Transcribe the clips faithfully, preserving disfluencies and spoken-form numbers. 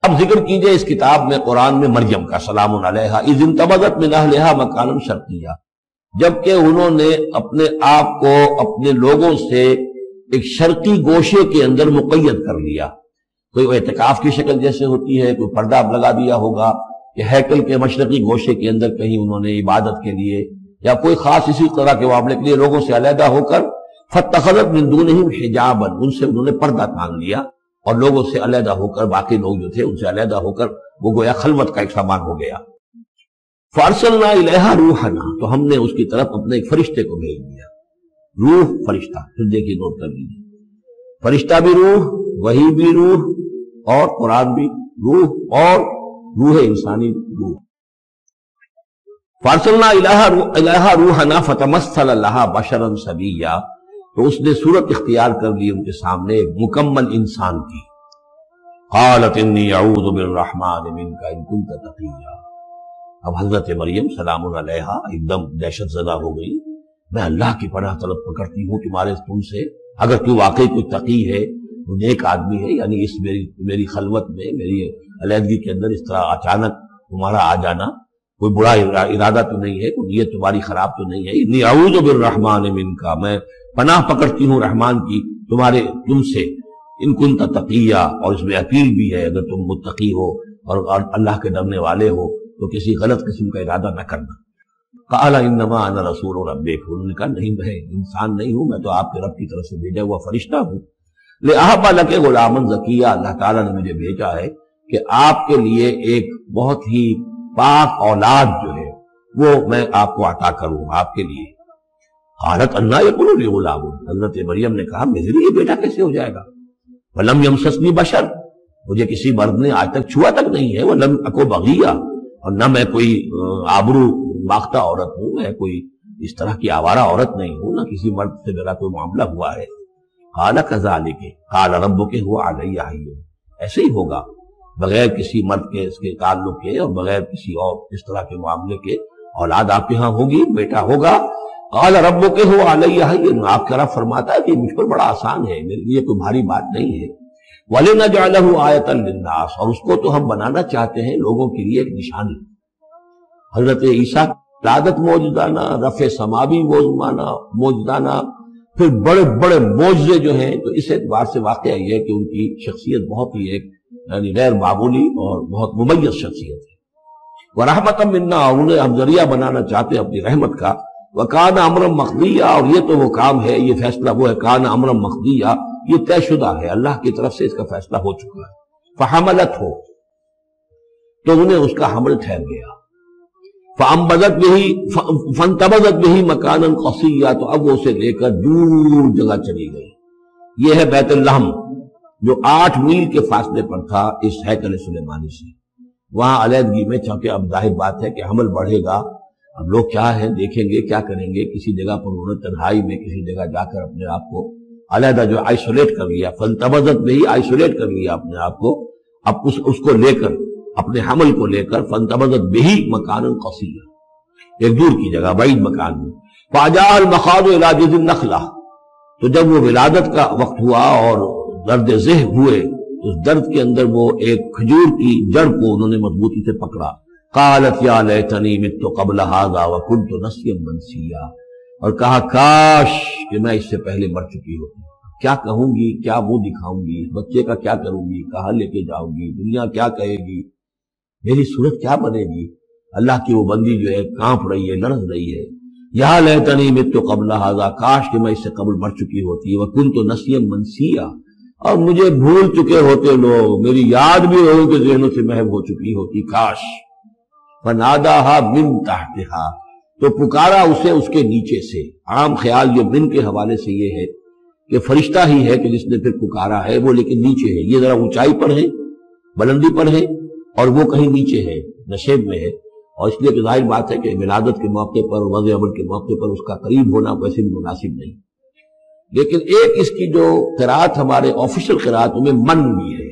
اب ذکر کیجئے اس کتاب میں قرآن میں مریم کا سلام علیہا اذ انتبذت من اہلہا مکانا شرقیہ، جبکہ انہوں نے اپنے آپ کو اپنے لوگوں سے ایک شرقی گوشے کے اندر مقید کر لیا. کوئی اعتکاف کی شکل جیسے ہوتی ہے، کوئی پردہ اب لگا دیا ہوگا کہ ہیکل کے مشرقی گوشے کے اندر کہیں انہوں نے عبادت کے لیے یا کوئی خاص اسی طرح کے معاملے کے لیے لوگوں سے علیحدہ ہو کر فاتخذت من دونہم حجابا، ان سے انہوں نے پردہ تان لیا اور لوگوں سے علیحدہ ہو کر باقی لوگ جو تھے ان سے علیحدہ ہو کر وہ گویا خلوت کا ایک سامان ہو گیا. فارسلنا الیہا روحنا، تو ہم نے اس کی طرف اپنے ایک فرشتے کو بھیج دیا. روح فرشتہ، پھر دیکھیے نوٹ کر لیجیے، فرشتہ بھی روح، وحی بھی روح، اور قرآن بھی روح، اور روح انسانی روح. فارسلنا الیہا روحنا فتمثل لہا بشرا سویا، تو اس نے صورت اختیار کر لی ان کے سامنے ایک مکمل انسان کی. قالت انی اعوذ بالرحمن منک ان کنت تقیا. اب حضرت مریم سلام علیہا ایک دم دہشت زدہ ہو گئی. میں اللہ کی پناہ طلب پکڑتی ہوں تمہارے تم سے، اگر تو واقعی کوئی تقی ہے، نیک آدمی ہے، یعنی اس میری میری خلوت میں، میری علیحدگی کے اندر اس طرح اچانک تمہارا آ جانا کوئی برا ارادہ تو نہیں ہے، کوئی نیت تمہاری خراب تو نہیں ہے. انی اعوذ بالرحمن منک، میں پناہ پکڑتی ہوں رحمان کی تمہارے تم سے، ان کنت تقیہ، اور اس میں اپیل بھی ہے اگر تم متقی ہو اور اللہ کے ڈرنے والے ہو تو کسی غلط قسم کا ارادہ نہ کرنا. قال انما انا رسول ربک، انہوں نے کہا نہیں میں انسان نہیں ہوں، میں تو آپ کے رب کی طرف سے بھیجا ہوا فرشتہ ہوں. لأہب لک غلاما زکیہ، اللہ تعالیٰ نے مجھے بھیجا ہے کہ آپ کے لیے ایک بہت ہی پاک اولاد جو ہے وہ میں آپ کو عطا کروں آپ کے لیے. قالت انا یکون لی غلام، حضرت مریم نے کہا میرے لیے بیٹا کیسے ہو جائے گا. ولم یمسسنی بشر، مجھے کسی مرد نے آج تک چھوا تک نہیں ہے. ولم اکو بغیہ، اور نہ میں کوئی آبرو باختہ عورت ہوں، میں کوئی اس طرح کی آوارہ عورت نہیں ہوں، نہ کسی مرد سے میرا کوئی معاملہ ہوا ہے. قال کذالک قال ربک هو علی حی، ایسے ہی ہوگا بغیر کسی مرد کے اس کے تعلق کے اور بغیر کسی اور اس طرح کے معاملے کے اولاد آپ کے ہاں ہوگی، بیٹا ہوگا. قال ربک هو علی حی، آپ کا رب فرماتا ہے کہ مجھ پر بڑا آسان ہے، میرے لیے کوئی بھاری بات نہیں ہے. وَلِنَجْعَلَهُ آیَةً لِلنَّاسِ، اور اس کو تو ہم بنانا چاہتے ہیں لوگوں کے لیے ایک نشانی. حضرت عیسیٰ ولادت موجودانہ، رفع سماوی موجودانہ، پھر بڑے بڑے معجزے جو ہیں، تو اس اعتبار سے واقعہ یہ ہے کہ ان کی شخصیت بہت ہی ایک یعنی غیر معمولی اور بہت ممیز شخصیت ہے. وَرَحْمَةً مِنَّا، اور انہیں ہم ذریعہ بنانا چاہتے ہیں اپنی رحمت کا. وَكَانَ أَمْرًا مَقْضِيًّا، اور یہ تو وہ کام ہے، یہ فیصلہ وہ ہے، كَانَ أَمْرًا مَقْضِيًّا، یہ طے شدہ ہے، اللہ کی طرف سے اس کا فیصلہ ہو چکا ہے. فَحَمَلَتْهُ، تو انہیں اس کا حمل ٹھہر گیا. فَأَنبَذَتْ بِهِ فَانْتَبَذَتْ بِهِ مَكَانًا قَصِيًّا، تو اب وہ اسے لے کر دور جگہ چلی گئی. یہ ہے بیت اللحم جو آٹھ میل کے فاصلے پر تھا اس ہیکل سلیمانی سے. وہاں علیحدگی میں، چونکہ اب ظاہر بات ہے کہ حمل بڑھے گا، اب لوگ کیا ہے دیکھیں گے کیا کریں گے، کسی جگہ پر انہوں نے تنہائی میں کسی جگہ جا کر اپنے آپ کو علیحدہ جو آئسولیٹ کر لیا. فَانْتَبَذَتْ بِهِ، آئسولیٹ کر لیا اپنے آپ کو، اب اس اس کو لے کر اپنے حمل کو لے کر فَانْتَبَذَتْ بِهِ مَكَانًا قَصِيًّا، ایک دور کی جگہ بعید مکان میں. فَأَجَاءَ الْمَخَاضُ إِلَى جِذْعِ النَّخْلَةِ، تو جب وہ ولادت کا وقت ہوا اور درد ذہ ہوئے، اس درد کے اندر وہ ایک کھجور کی جڑ کو انہوں نے مضبوطی سے پکڑا. قالت یا لیتنی مت قبل هذا وكنت نسیا منسیا، اور کہا کاش کہ میں اس سے پہلے مر چکی ہوتی. کیا کہوں گی، کیا منہ دکھاؤں گی، بچے کا کیا کروں گی، کہاں لے کے جاؤں گی، دنیا کیا کہے گی، میری صورت کیا بنے گی. اللہ کی وہ بندی جو ہے کانپ رہی ہے، لرز رہی ہے. یا لیتنی مت قبل هذا، کاش کہ میں اس سے قبل مر چکی ہوتی. وكنت نسیا منسیا، اور مجھے بھول چکے ہوتے لوگ، میری یاد بھی لوگوں کے ذہنوں سے محو ہو چکی ہوتی. کاش. فَنَادَاهَا مِن تَحْتِهَا، تو پکارا اسے اس کے نیچے سے. عام خیال جو من کے حوالے سے یہ ہے کہ فرشتہ ہی ہے کہ جس نے پھر پکارا ہے، وہ لیکن نیچے ہے. یہ ذرا اونچائی پر ہے، بلندی پر ہے، اور وہ کہیں نیچے ہے، نشیب میں ہے. اور اس لیے کہ ظاہر بات ہے کہ ولادت کے موقع پر، وضع عمل کے موقع پر اس کا قریب ہونا ویسے بھی مناسب نہیں. لیکن ایک اس کی جو قرات ہمارے آفیشل قرات میں من بھی ہے.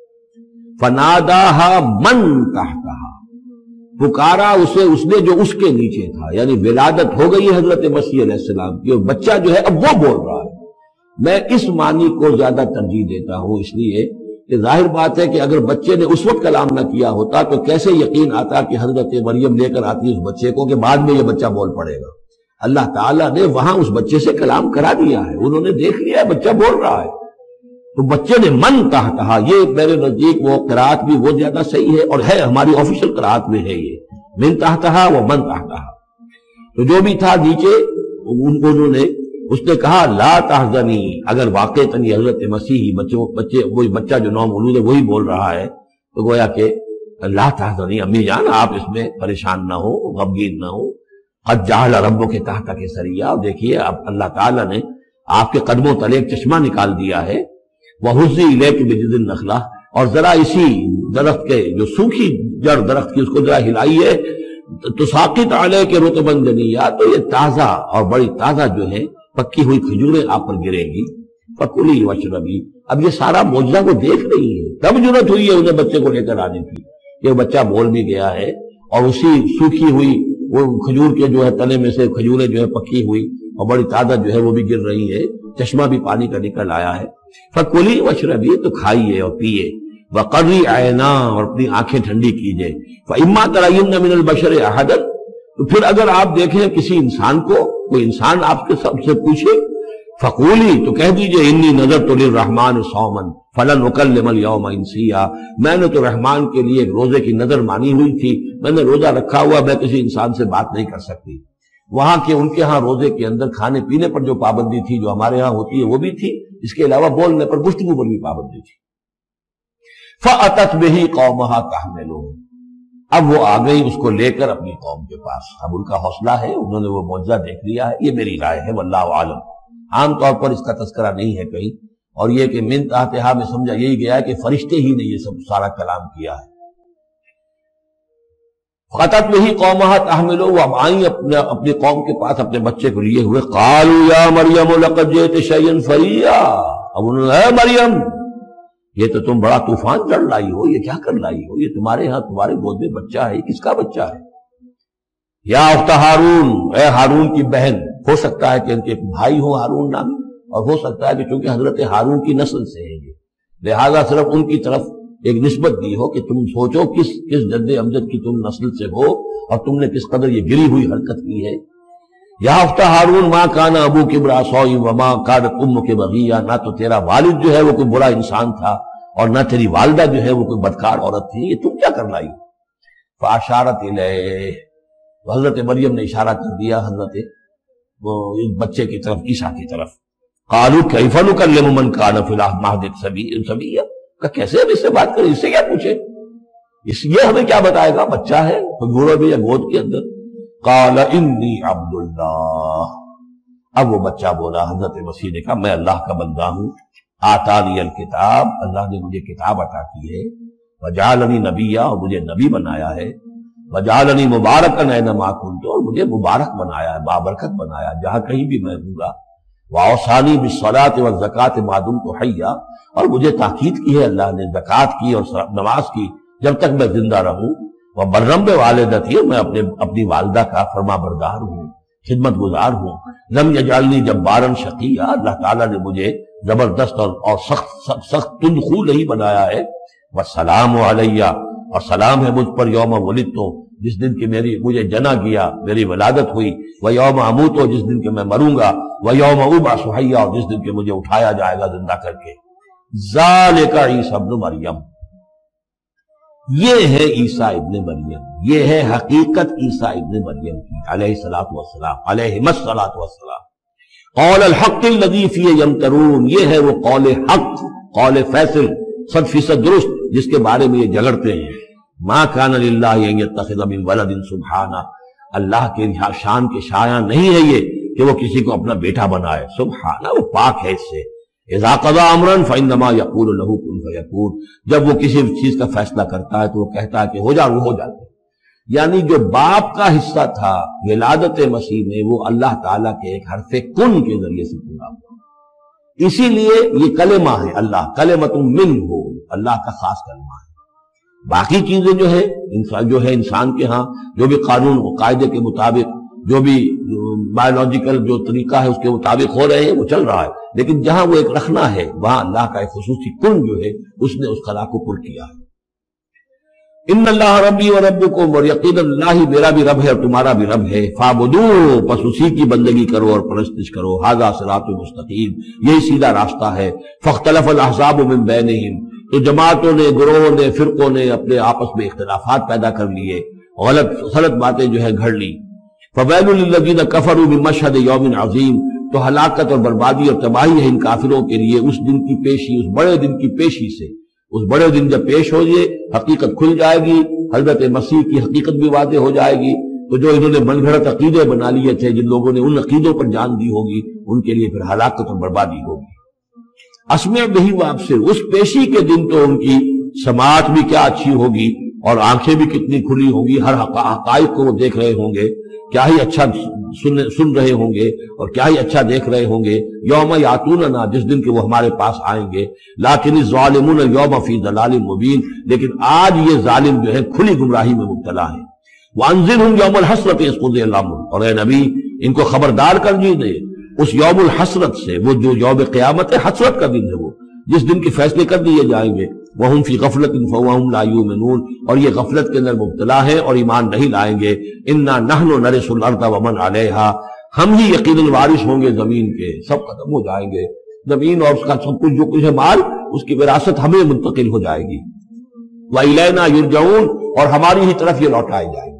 فَنَادَاهَا مَن تَحْتَهَا، پکارا اسے اس نے جو اس کے نیچے تھا. یعنی ولادت ہو گئی ہے حضرت مسیح علیہ السلام کی، اور بچہ جو ہے اب وہ بول رہا ہے. میں اس معنی کو زیادہ ترجیح دیتا ہوں، اس لیے کہ ظاہر بات ہے کہ اگر بچے نے اس وقت کلام نہ کیا ہوتا تو کیسے یقین آتا کہ حضرت مریم لے کر آتی اس بچے کو کہ بعد میں یہ بچہ بول پڑے گا. اللہ تعالیٰ نے وہاں اس بچے سے کلام کرا دیا ہے، انہوں نے دیکھ لیا ہے بچہ بول رہا ہے. تو بچے نے من تحتہا، یہ میرے نزدیک وہ قرات بھی وہ زیادہ صحیح ہے اور ہے ہماری آفیشیل قرات میں ہے یہ من تحتہا و من تحتہا. تو جو بھی تھا نیچے انہوں نے اس نے کہا لا تحزنی، اگر واقعتاً یہ حضرت مسیحی بچوں بچے وہی بچہ جو نام مولود ہے وہی بول رہا ہے تو گویا کہ لا تحزنی امی جان آپ اس میں پریشان نہ ہو، غمگین نہ ہو. قد جعل ربک تحتک سریا، دیکھیے اب اللہ تعالیٰ نے آپ کے قدموں تلے ایک چشمہ نکال دیا ہے. وَحُزِّ إِلَيْكِ بِجِذِعِ النَّخْلَةِ، اور ذرا اسی درخت کے جو سوکھی جڑ درخت کی اس کو ذرا ہلائیے تساقط علیک رطبا جنیا، تو یہ تازہ اور بڑی تازہ جو ہے پکی ہوئی کھجوریں آپ پر گرے گی. فَكُلِي وَاشْرَبِي، اب یہ سارا معجزہ کو دیکھ رہی ہے، تب ضرورت ہوئی ہے انہیں بچے کو لے کر آنے کی. یہ بچہ بول بھی گیا ہے اور اسی سوکھی ہوئی وہ کھجور کے جو ہے تنے میں سے کھجوریں جو ہے پکی ہوئی اور بڑی تازہ جو ہے وہ بھی گر رہی ہے، چشمہ بھی پانی کا نکل آیا ہے. فَكُلِي وَاشْرَبِي، تو کھائیے اور پیئے. وَقَرِّ عَيْنَا، اور اپنی آنکھیں ٹھنڈی کیجئے. فَإِمَّا تَرَيِنَّ مِنَ الْبَشَرِ أَحَدًا، تو پھر اگر آپ دیکھیں کسی انسان کو، کوئی انسان آپ کے سب سے پوچھے فَقُولِي، تو کہہ دیجئے انی نَذَرْتُ لِلرَّحْمَٰنِ صَوْمًا فَلَنْ أُكَلِّمَ الْيَوْمَ إِنسِيًّا، میں نے تو رحمان کے لیے ایک روزے کی نظر مانی ہوئی تھی، میں نے روزہ رکھا ہوا، میں کسی انسان سے بات نہیں کر سکتی. وہاں کے ان کے ہاں روزے کے اندر کھانے پینے پر جو پابندی تھی جو ہمارے ہاں ہوتی ہے وہ بھی تھی، اس کے علاوہ بولنے پر گفتگو پر بھی پابندی تھی. فَأَتَتْ بِهِ قَوْمَهَا تَحْمِلُهُ، اب وہ آ گئی اس کو لے کر اپنی قوم کے پاس. اب ان کا حوصلہ ہے، انہوں نے وہ معجزہ دیکھ لیا ہے. یہ میری رائے ہے واللہ عالم، عام طور پر اس کا تذکرہ نہیں ہے کہیں، اور یہ کہ من تحتہا میں سمجھا یہی گیا ہے کہ فرشتے ہی نے یہ سب سارا کلام کیا ہے. فَأَتَتْ بِهِ قَوْمَهَا تَحْمِلُهُ، وہ اب آئیں اپنے اپنی قوم کے پاس اپنے بچے کو لیے ہوئے. قَالُوا يَا مَرْيَمُ لَقَدْ جِئْتِ شَيْئًا فَرِيًّا، اب انہوں نے اے مریم یہ تو تم بڑا طوفان چڑھ لائی ہو، یہ کیا کر لائی ہو، یہ تمہارے ہاں تمہارے گود میں بچہ ہے، کس کا بچہ ہے؟ یا اخت ہارون، اے ہارون کی بہن، ہو سکتا ہے کہ ان کے ایک بھائی ہو ہارون نامی، اور ہو سکتا ہے کہ چونکہ حضرت ہارون کی نسل سے ہے یہ، لہذا صرف ان کی طرف ایک نسبت دی ہو کہ تم سوچو کس کس جد امجد کی تم نسل سے ہو اور تم نے کس قدر یہ گری ہوئی حرکت کی ہے. یا اخت ہارون ما کان ابوک امرأ سوء وما کانت امک بغیہ، نہ تو تیرا والد جو ہے وہ کوئی برا انسان تھا اور نہ تیری والدہ جو ہے وہ کوئی بدکار عورت تھی، یہ تم کیا کر لائی؟ فاشارت الیہ، حضرت مریم نے اشارہ کر دیا حضرت وہ بچے کی طرف، عیسیٰ کی طرف. قالوا کیف نکلم من کان فی المہد صبیا، کہ کیسے ہم اس سے بات کریں، اس سے کیا پوچھیں، اس یہ ہمیں کیا بتائے گا، بچہ ہے گھوڑے میں یا گود کے اندر. قال انی عبد اللہ، اب وہ بچہ بولا حضرت مسیح نے کہا میں اللہ کا بندہ ہوں. آتانی الکتاب، اللہ نے مجھے کتاب عطا کی ہے. وجعلنی نبیا، اور مجھے نبی بنایا ہے. وجعلنی مبارکا اینما کنت، اور مجھے مبارک بنایا ہے، بابرکت بنایا جہاں کہیں بھی میں ہوں گا. واوصانی بالصلاۃ والزکاۃ ما دمت حیا، اور مجھے تاکید کی ہے اللہ نے زکوٰۃ کی اور نماز کی جب تک میں زندہ رہوں. وبرم بوالدتی، میں اپنے اپنی والدہ کا فرما بردار ہوں، خدمت گزار ہوں. لم یجعلنی جبارا شقیا، اللہ تعالیٰ نے مجھے زبردست اور اور سخت سخت تندخو نہیں بنایا ہے. والسلام علیہ، اور سلام ہے مجھ پر یوم ولدت، جس دن کی میری مجھے جنا گیا، میری ولادت ہوئی. ویوم اموت، جس دن کے میں مروں گا. ویوم ابعث حیا، اور جس دن کے مجھے اٹھایا جائے گا زندہ کر کے. ذالک عیسی ابن مریم، یہ ہے عیسیٰ ابن مریم، یہ ہے حقیقت عیسیٰ ابن مریم کی علیہ الصلوۃ والسلام، علیہم الصلوۃ والسلام. قول الحق الذی فیہ یمترون، یہ ہے وہ قول حق، قول فیصل، صد فیصد درست، جس کے بارے میں یہ جھگڑتے ہیں. ما کان للہ ان یتخذ من ولد سبحانہ، اللہ کے شان کے شایع نہیں ہے یہ کہ وہ کسی کو اپنا بیٹا بنائے، سبحانہ، وہ پاک ہے اس سے. اذا قضى امرا فانما يقول له كن فيكون، جب وہ کسی چیز کا فیصلہ کرتا ہے تو وہ کہتا ہے کہ ہو جا، وہ ہو جاتا ہے. یعنی جو باپ کا حصہ تھا ولادت مسیح میں، وہ اللہ تعالیٰ کے ایک حرف کن کے ذریعے سے پورا ہوا. اسی لیے یہ کلمہ ہے، اللہ کلمۃ منہ، اللہ کا خاص کلمہ ہے. باقی چیزیں جو ہے انسان جو ہے انسان کے ہاں جو بھی قانون و قاعدے کے مطابق جو بھی بایولوجیکل جو طریقہ ہے اس کے مطابق ہو رہے ہیں وہ چل رہا ہے، لیکن جہاں وہ ایک رکھنا ہے وہاں اللہ کا ایک خصوصی کن جو ہے اس نے اس خلا کو پر کیا ہے۔ ان اللہ ربی و ربکم، اور یقینا اللہ میرا بھی رب ہے اور تمہارا بھی رب ہے، فاعبدوہ، پس اسی کی بندگی کرو اور پرستش کرو، ھذا صراط مستقیم، یہی سیدھا راستہ ہے۔ فاختلف الاحزاب من بینہم، تو جماعتوں نے، گروہوں نے، فرقوں نے اپنے آپس میں اختلافات پیدا کر لیے، غلط غلط باتیں جو ہے گھڑ لی۔ فویل للذین کفروا من مشہد یوم عظیم، تو ہلاکت اور بربادی اور تباہی ہے ان کافروں کے لیے اس دن کی پیشی، اس بڑے دن کی پیشی سے۔ اس بڑے دن جب پیش ہو جائے، حقیقت کھل جائے گی، حضرت مسیح کی حقیقت بھی واضح ہو جائے گی، تو جو انہوں نے من گھڑت عقیدے بنا لیے تھے، جن لوگوں نے ان عقیدوں پر جان دی ہوگی، ان کے لیے پھر ہلاکت اور بربادی ہوگی۔ اسمع بہی وابصر، اس پیشی کے دن تو ان کی سماعت بھی کیا اچھی ہوگی اور آنکھیں بھی کتنی کھلی ہوں گی، ہر حقائق کو وہ دیکھ رہے ہوں گے، کیا ہی اچھا سن سن رہے ہوں گے اور کیا ہی اچھا دیکھ رہے ہوں گے۔ یوم یاتوننا، جس دن کے وہ ہمارے پاس آئیں گے، لیکن الظالمون اليوم فی ضلال مبین، لیکن آج یہ ظالم جو ہے کھلی گمراہی میں مبتلا ہے۔ وانذرہم یوم الحسرۃ اذ قضی الامر، اور اے نبی ان کو خبردار کر دیجیے اس یوم الحسرت سے، وہ جو یوم قیامت ہے، حسرت کا دن ہے، وہ جس دن کے فیصلے کر دیے جائیں گے۔ وَهُمْ فِي غَفْلَةٍ فَهُمْ لَا يُؤْمِنُونَ، اور یہ غفلت کے اندر مبتلا ہے اور ایمان نہیں لائیں گے۔ إِنَّا نَحْنُ نَرِثُ الْأَرْضَ وَمَنْ عَلَيْهَا، ہم ہی یقیناً وارث ہوں گے زمین کے، سب ختم ہو جائیں گے، زمین اور اس کا سب کچھ جو کچھ ہے مال، اس کی وراثت ہمیں منتقل ہو جائے گی۔ وَإِلَيْنَا يُرْجَعُونَ، اور ہماری ہی طرف یہ لوٹائے جائیں گے۔